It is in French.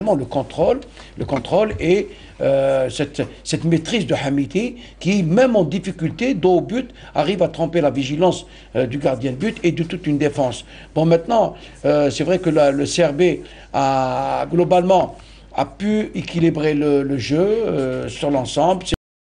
vraiment le contrôle et cette maîtrise de Hamiti qui, même en difficulté, dos au but, arrive à tromper la vigilance du gardien de but et de toute une défense. Bon, maintenant, c'est vrai que le CRB a globalement pu équilibrer le jeu sur l'ensemble.